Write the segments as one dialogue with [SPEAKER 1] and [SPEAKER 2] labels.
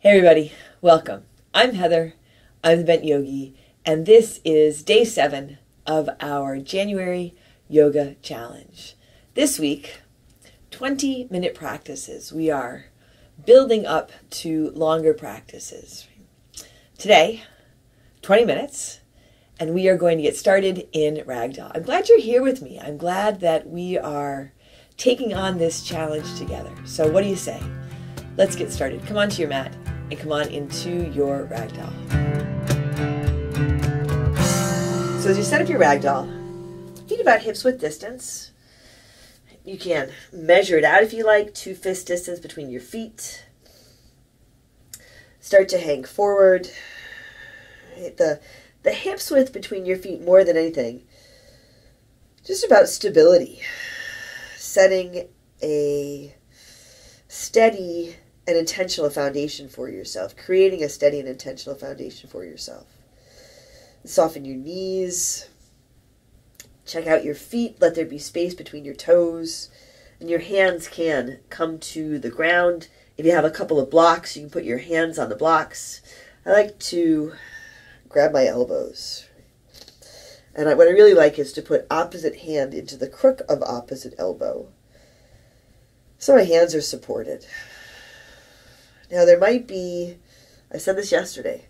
[SPEAKER 1] Hey everybody, welcome. I'm Heather, I'm the Bent Yogi, and this is day 7 of our January Yoga Challenge. This week, 20-minute practices. We are building up to longer practices. Today, 20 minutes, and we are going to get started in Ragdoll. I'm glad you're here with me. I'm glad that we are taking on this challenge together. So what do you say? Let's get started. Come onto your mat and come on into your Ragdoll. So as you set up your Ragdoll, feet about hips width distance. You can measure it out if you like, 2 fist distance between your feet. Start to hang forward. The hips width between your feet more than anything. Just about stability. Setting a steady and intentional foundation for yourself. Creating a steady and intentional foundation for yourself. Soften your knees. Check out your feet. Let there be space between your toes. And your hands can come to the ground. If you have a couple of blocks, you can put your hands on the blocks. I like to grab my elbows. And what I really like is to put opposite hand into the crook of opposite elbow. So my hands are supported. Now there might be, I said this yesterday,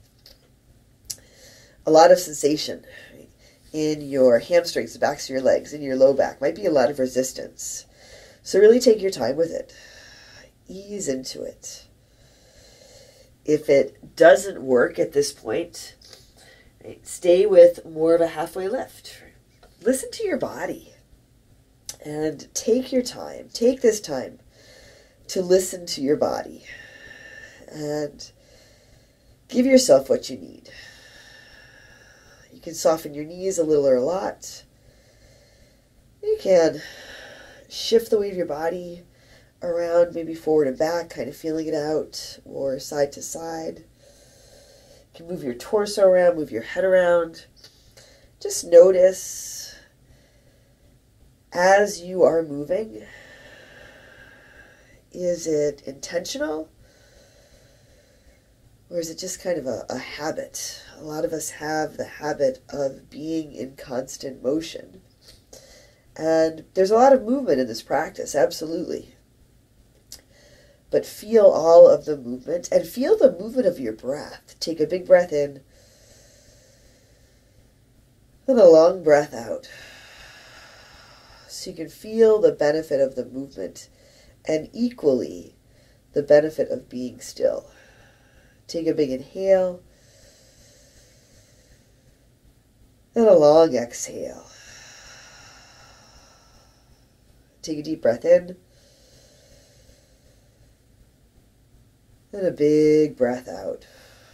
[SPEAKER 1] a lot of sensation in your hamstrings, the backs of your legs, in your low back. Might be a lot of resistance. So really take your time with it. Ease into it. If it doesn't work at this point, stay with more of a halfway lift. Listen to your body and take your time. Take this time to listen to your body and give yourself what you need. You can soften your knees a little or a lot. You can shift the weight of your body around, maybe forward and back, kind of feeling it out, or side to side. You can move your torso around, move your head around. Just notice as you are moving, is it intentional? Or is it just kind of a habit? A lot of us have the habit of being in constant motion. And there's a lot of movement in this practice, absolutely. But feel all of the movement and feel the movement of your breath. Take a big breath in and a long breath out. So you can feel the benefit of the movement and equally the benefit of being still. Take a big inhale and a long exhale. Take a deep breath in and a big breath out.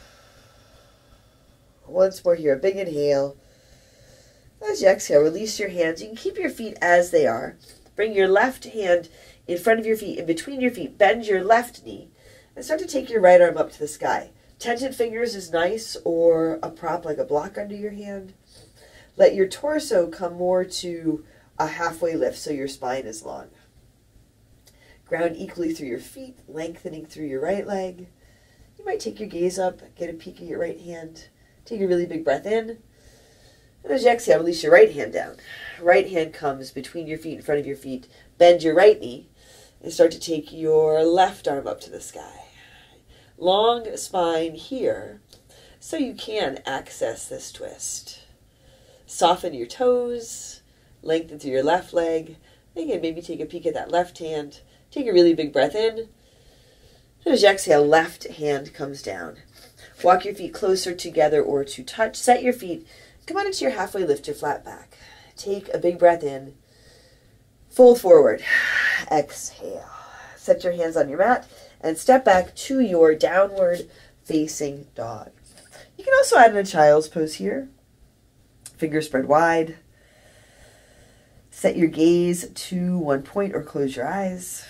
[SPEAKER 1] Once more here, a big inhale. As you exhale, release your hands. You can keep your feet as they are. Bring your left hand in front of your feet, in between your feet. Bend your left knee. And start to take your right arm up to the sky. Tented fingers is nice, or a prop like a block under your hand. Let your torso come more to a halfway lift so your spine is long. Ground equally through your feet, lengthening through your right leg. You might take your gaze up, get a peek at your right hand. Take a really big breath in. And as you exhale, release your right hand down. Right hand comes between your feet, in front of your feet. Bend your right knee and start to take your left arm up to the sky. Long spine here so you can access this twist. Soften your toes, lengthen through your left leg. Again, maybe take a peek at that left hand. Take a really big breath in. And as you exhale, left hand comes down. Walk your feet closer together or to touch. Set your feet. Come on into your halfway lift, your flat back. Take a big breath in. Fold forward. Exhale. Set your hands on your mat and step back to your downward facing dog. You can also add in a child's pose here. Fingers spread wide. Set your gaze to one point or close your eyes.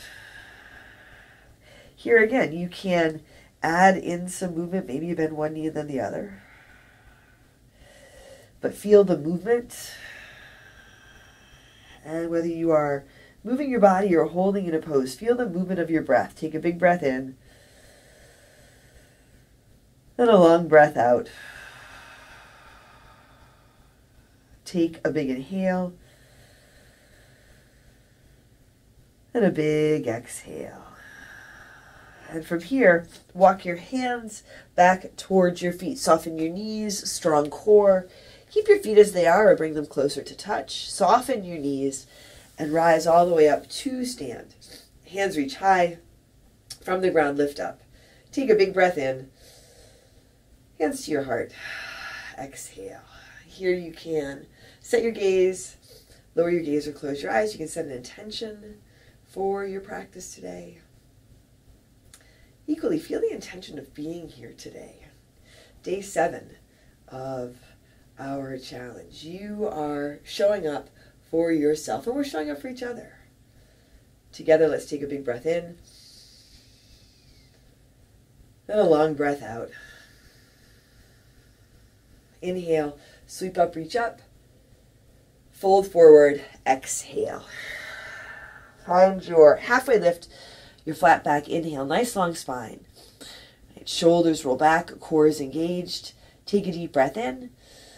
[SPEAKER 1] Here again, you can add in some movement. Maybe you bend one knee and then the other. But feel the movement. And whether you are moving your body or holding in a pose, feel the movement of your breath. Take a big breath in. Then a long breath out. Take a big inhale. And a big exhale. And from here, walk your hands back towards your feet. Soften your knees, strong core. Keep your feet as they are or bring them closer to touch. Soften your knees and rise all the way up to stand. Hands reach high. From the ground, lift up. Take a big breath in. Hands to your heart. Exhale. Here you can set your gaze, lower your gaze or close your eyes. You can set an intention for your practice today. Equally, feel the intention of being here today. Day 7 of our challenge. You are showing up for yourself, and we're showing up for each other. Together, let's take a big breath in. And a long breath out. Inhale, sweep up, reach up. Fold forward, exhale. Find your halfway lift, your flat back. Inhale, nice long spine. Right, shoulders roll back, core is engaged. Take a deep breath in.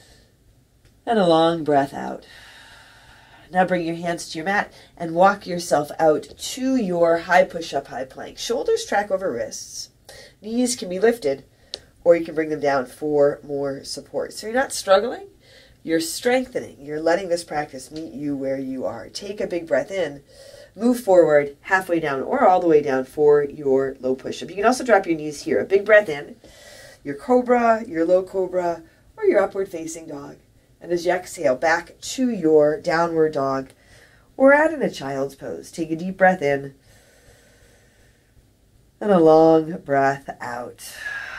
[SPEAKER 1] And a long breath out. Now bring your hands to your mat and walk yourself out to your high push-up, high plank. Shoulders track over wrists. Knees can be lifted, or you can bring them down for more support. So you're not struggling, you're strengthening. You're letting this practice meet you where you are. Take a big breath in, move forward, halfway down or all the way down for your low push-up. You can also drop your knees here. A big breath in, your cobra, your low cobra, or your upward facing dog. And as you exhale, back to your downward dog, or out in a child's pose. Take a deep breath in, and a long breath out.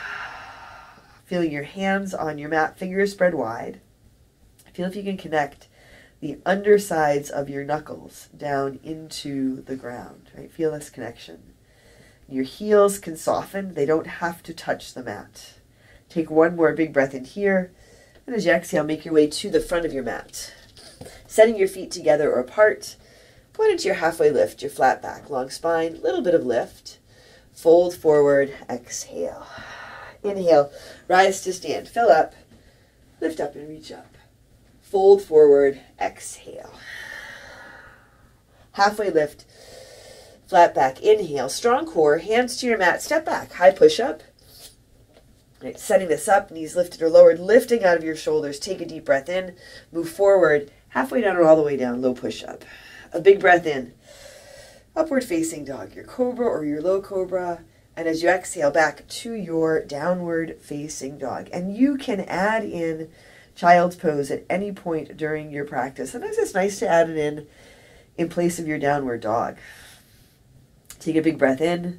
[SPEAKER 1] Feeling your hands on your mat, fingers spread wide. Feel if you can connect the undersides of your knuckles down into the ground, right? Feel this connection. Your heels can soften. They don't have to touch the mat. Take one more big breath in here. And as you exhale, make your way to the front of your mat. Setting your feet together or apart. Point into your halfway lift, your flat back, long spine, little bit of lift. Fold forward, exhale. Inhale, rise to stand, fill up, lift up and reach up. Fold forward, exhale. Halfway lift, flat back, inhale, strong core, hands to your mat, step back, high push up. Right, setting this up, knees lifted or lowered, lifting out of your shoulders. Take a deep breath in, move forward, halfway down or all the way down, low push up. A big breath in, upward facing dog, your cobra or your low cobra. And as you exhale, back to your downward facing dog. And you can add in child's pose at any point during your practice. Sometimes it's nice to add it in place of your downward dog. Take a big breath in.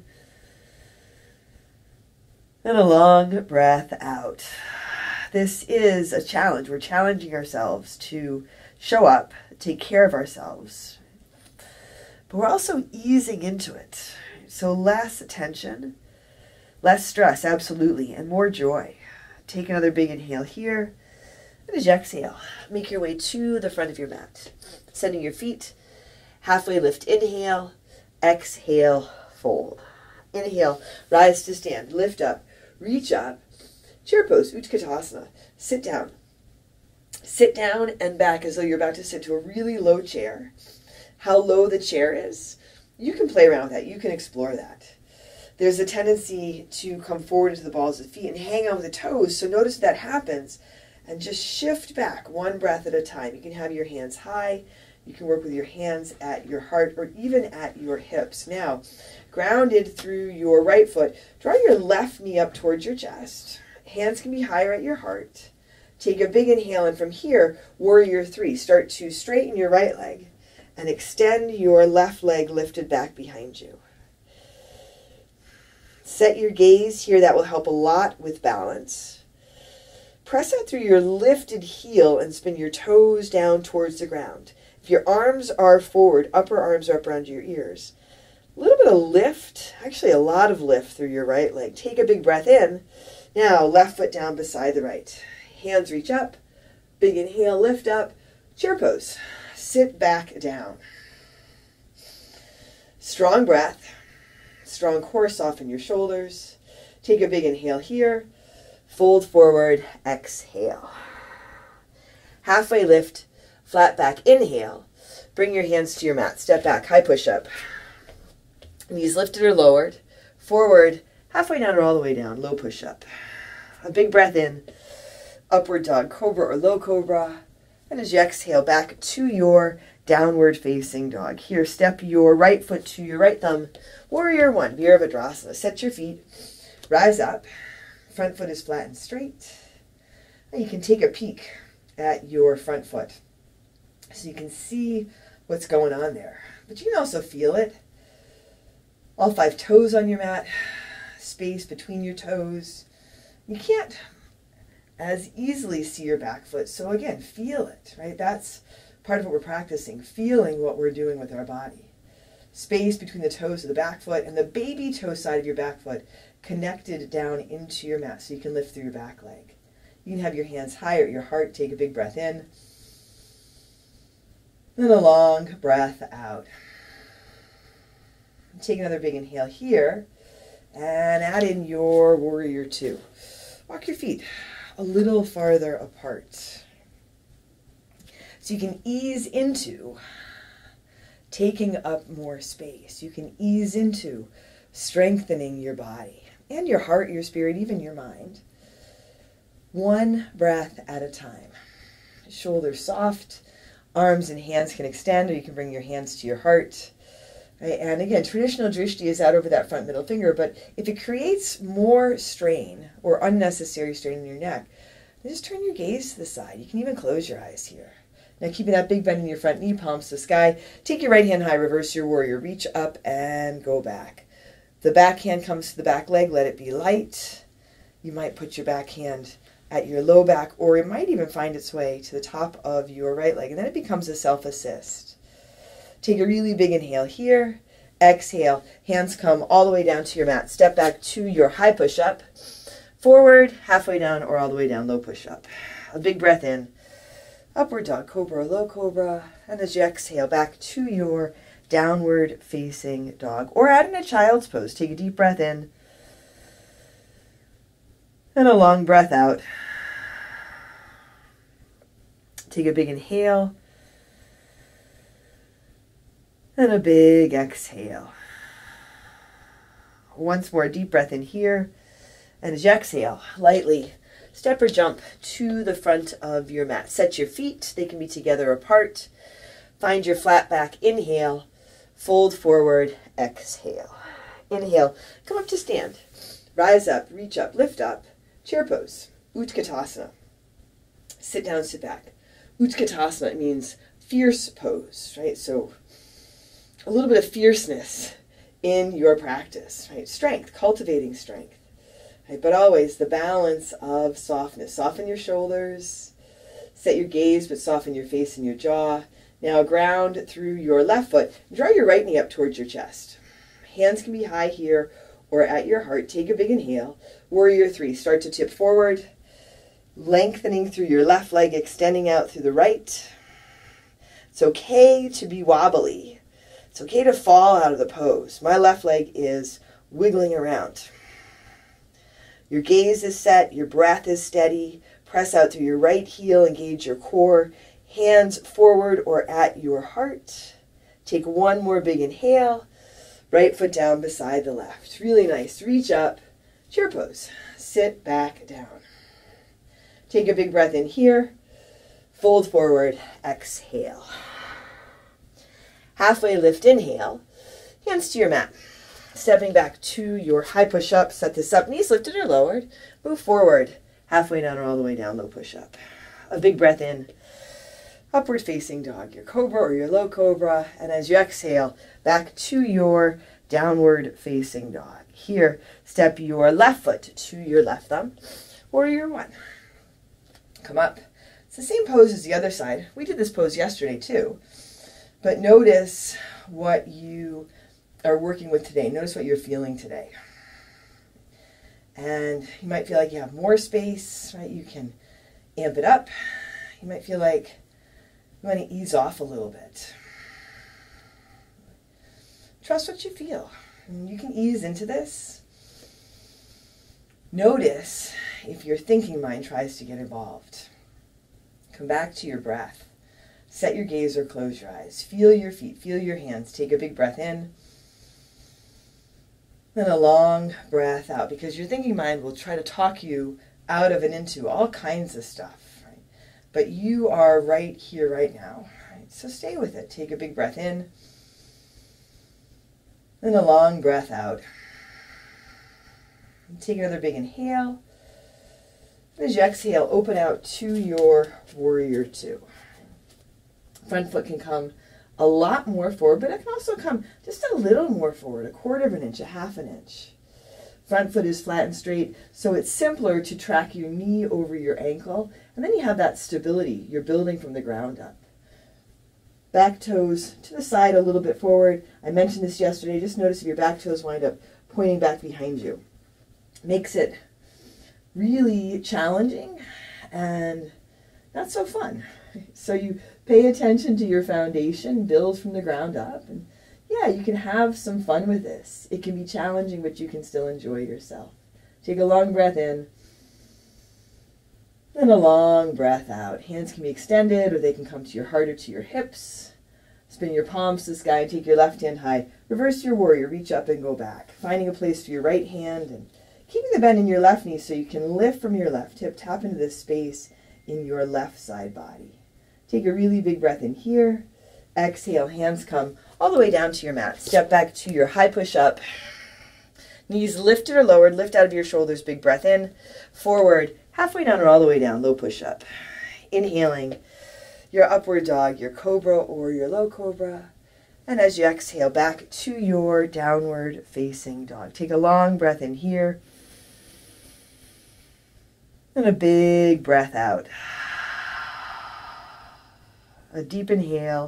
[SPEAKER 1] And a long breath out. This is a challenge. We're challenging ourselves to show up, take care of ourselves. But we're also easing into it. So less tension, less stress, absolutely, and more joy. Take another big inhale here. And as you exhale, make your way to the front of your mat. Sending your feet, halfway lift, inhale, exhale, fold. Inhale, rise to stand, lift up. Reach up, chair pose, Utkatasana. Sit down. Sit down and back as though you're about to sit to a really low chair. How low the chair is, you can play around with that. You can explore that. There's a tendency to come forward into the balls of the feet and hang on with the toes. So notice that happens and just shift back one breath at a time. You can have your hands high. You can work with your hands at your heart or even at your hips. Now, grounded through your right foot, draw your left knee up towards your chest. Hands can be higher at your heart. Take a big inhale, and from here, warrior 3. Start to straighten your right leg and extend your left leg lifted back behind you. Set your gaze here. That will help a lot with balance. Press out through your lifted heel and spin your toes down towards the ground. If your arms are forward, upper arms are up around your ears. A little bit of lift, actually a lot of lift through your right leg. Take a big breath in. Now, left foot down beside the right. Hands reach up. Big inhale, lift up. Chair pose. Sit back down. Strong breath. Strong core, soften your shoulders. Take a big inhale here. Fold forward, exhale. Halfway lift, flat back, inhale. Bring your hands to your mat. Step back, high push-up. Knees lifted or lowered. Forward, halfway down or all the way down, low push-up. A big breath in, upward dog, cobra or low cobra. And as you exhale, back to your downward facing dog. Here, step your right foot to your right thumb. Warrior one, Virabhadrasana. Set your feet, rise up. Front foot is flat and straight. And you can take a peek at your front foot so you can see what's going on there. But you can also feel it. All 5 toes on your mat, space between your toes. You can't as easily see your back foot. So again, feel it, right? That's part of what we're practicing, feeling what we're doing with our body. Space between the toes of the back foot and the baby toe side of your back foot connected down into your mat so you can lift through your back leg. You can have your hands higher at your heart. Take a big breath in. Then a long breath out. Take another big inhale here and add in your warrior two. Walk your feet a little farther apart so you can ease into taking up more space. You can ease into strengthening your body and your heart, your spirit, even your mind. One breath at a time. Shoulders soft, arms and hands can extend, or you can bring your hands to your heart. Right? And again, traditional drishti is out over that front middle finger, but if it creates more strain or unnecessary strain in your neck, just turn your gaze to the side. You can even close your eyes here. Now keeping that big bend in your front knee, palms to the sky. Take your right hand high, reverse your warrior. Reach up and go back. The back hand comes to the back leg. Let it be light. You might put your back hand at your low back, or it might even find its way to the top of your right leg, and then it becomes a self-assist. Take a really big inhale here. Exhale. Hands come all the way down to your mat. Step back to your high push-up. Forward, halfway down, or all the way down, low push-up. A big breath in. Upward dog, cobra or low cobra. And as you exhale, back to your downward facing dog. Or add in a child's pose. Take a deep breath in. And a long breath out. Take a big inhale. And a big exhale. Once more, deep breath in here. And as you exhale, lightly step or jump to the front of your mat. Set your feet. They can be together apart. Find your flat back. Inhale. Fold forward. Exhale. Inhale. Come up to stand. Rise up. Reach up. Lift up. Chair pose. Utkatasana. Sit down, sit back. Utkatasana means fierce pose, right? So a little bit of fierceness in your practice, right? Strength, cultivating strength. Right? But always the balance of softness. Soften your shoulders. Set your gaze, but soften your face and your jaw. Now ground through your left foot. Draw your right knee up towards your chest. Hands can be high here or at your heart. Take a big inhale. Warrior three. Start to tip forward. Lengthening through your left leg, extending out through the right. It's okay to be wobbly. It's okay to fall out of the pose. My left leg is wiggling around. Your gaze is set. Your breath is steady. Press out through your right heel. Engage your core. Hands forward or at your heart. Take one more big inhale. Right foot down beside the left. Really nice. Reach up. Chair pose. Sit back down. Take a big breath in here. Fold forward. Exhale. Halfway lift. Inhale. Hands to your mat. Stepping back to your high push-up. Set this up. Knees lifted or lowered. Move forward. Halfway down or all the way down. Low push-up. A big breath in. Upward facing dog. Your cobra or your low cobra. And as you exhale, back to your downward facing dog. Here, step your left foot to your left thumb. Warrior one. Come up. It's the same pose as the other side. We did this pose yesterday too. But notice what you are working with today. Notice what you're feeling today. And you might feel like you have more space, right? You can amp it up. You might feel like you want to ease off a little bit. Trust what you feel. And you can ease into this. Notice
[SPEAKER 2] if your thinking mind tries to get involved. Come back to your breath. Set your gaze or close your eyes. Feel your feet, feel your hands. Take a big breath in. Then a long breath out, because your thinking mind will try to talk you out of and into all kinds of stuff. Right? But you are right here, right now. Right? So stay with it. Take a big breath in. Then a long breath out. And take another big inhale. As you exhale, open out to your warrior two. Front foot can come a lot more forward, but it can also come just a little more forward, 1/4 of an inch, 1/2 an inch. Front foot is flat and straight, so it's simpler to track your knee over your ankle, and then you have that stability. You're building from the ground up. Back toes to the side, a little bit forward. I mentioned this yesterday. Just notice if your back toes wind up pointing back behind you. Makes it really challenging and not so fun. So you pay attention to your foundation, build from the ground up, and yeah, you can have some fun with this. It can be challenging, but you can still enjoy yourself. Take a long breath in, then a long breath out. Hands can be extended, or they can come to your heart or to your hips. Spin your palms to the sky and take your left hand high. Reverse your warrior, reach up and go back. Finding a place for your right hand and keeping the bend in your left knee so you can lift from your left hip, tap into this space in your left side body. Take a really big breath in here. Exhale, hands come all the way down to your mat. Step back to your high push-up. Knees lifted or lowered, lift out of your shoulders, big breath in. Forward, halfway down or all the way down, low push-up. Inhaling your upward dog, your cobra or your low cobra. And as you exhale, back to your downward facing dog. Take a long breath in here. And a big breath out. A deep inhale.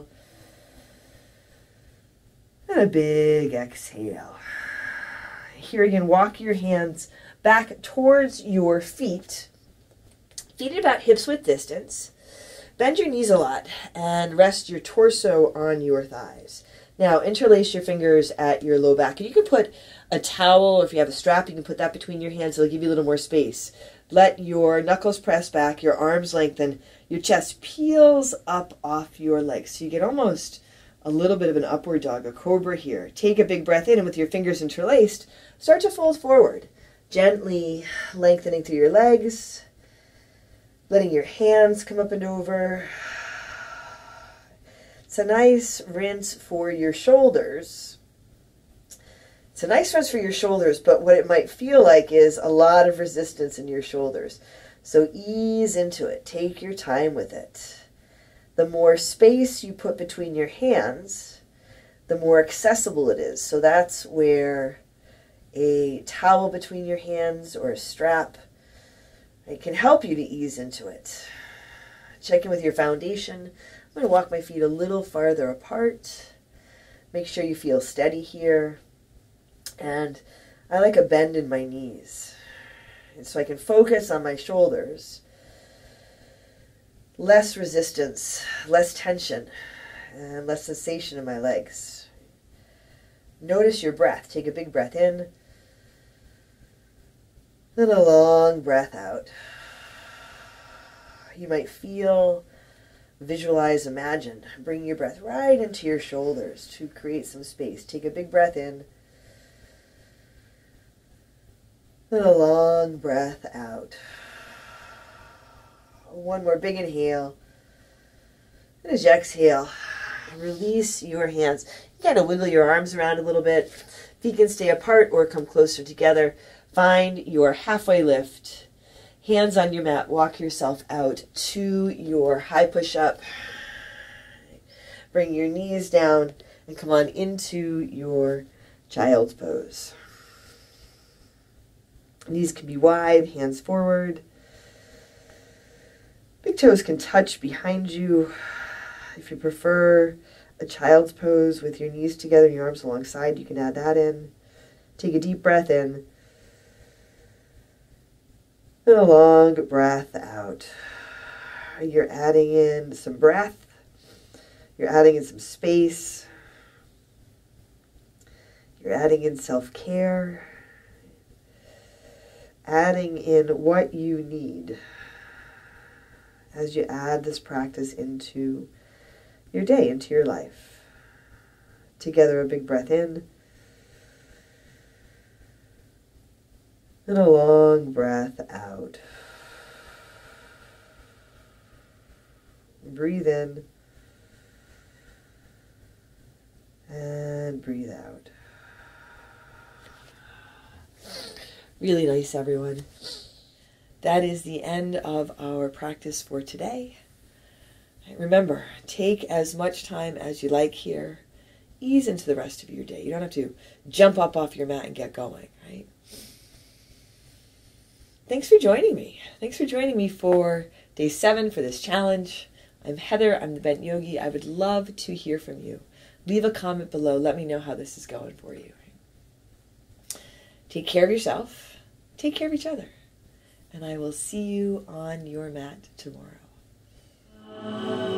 [SPEAKER 2] And a big exhale. Here again, walk your hands back towards your feet. Feet at about hips width distance. Bend your knees a lot and rest your torso on your thighs. Now, interlace your fingers at your low back. And you can put a towel, or if you have a strap, you can put that between your hands. It'll give you a little more space. Let your knuckles press back, your arms lengthen, your chest peels up off your legs. So you get almost a little bit of an upward dog, a cobra here. Take a big breath in, and with your fingers interlaced, start to fold forward. Gently lengthening through your legs, letting your hands come up and over. It's a nice rinse for your shoulders. It's a nice rinse for your shoulders, but what it might feel like is a lot of resistance in your shoulders. So ease into it. Take your time with it. The more space you put between your hands, the more accessible it is. So that's where a towel between your hands or a strap, it can help you to ease into it. Check in with your foundation. I'm going to walk my feet a little farther apart. Make sure you feel steady here. And I like a bend in my knees. And so I can focus on my shoulders. Less resistance, less tension, and less sensation in my legs. Notice your breath. Take a big breath in. Then a long breath out. You might feel, visualize, imagine. Bring your breath right into your shoulders to create some space. Take a big breath in. Then a long breath out. One more big inhale. And as you exhale, release your hands. You kind of wiggle your arms around a little bit. Feet can stay apart or come closer together. Find your halfway lift. Hands on your mat. Walk yourself out to your high push-up. Bring your knees down and come on into your child's pose. Knees can be wide, hands forward. Big toes can touch behind you. If you prefer a child's pose with your knees together and your arms alongside, you can add that in. Take a deep breath in. And a long breath out. You're adding in some breath. You're adding in some space. You're adding in self-care.
[SPEAKER 1] adding in what you need as you add this practice into your day, into your life. Together, a big breath in and a long breath out. Breathe in and breathe out. Really nice, everyone. That is the end of our practice for today. Remember, take as much time as you like here. Ease into the rest of your day. You don't have to jump up off your mat and get going, right? Thanks for joining me. Thanks for joining me for day 7 for this challenge. I'm Heather. I'm the Bent Yogi. I would love to hear from you. Leave a comment below. Let me know how this is going for you. Take care of yourself. Take care of each other. And I will see you on your mat tomorrow.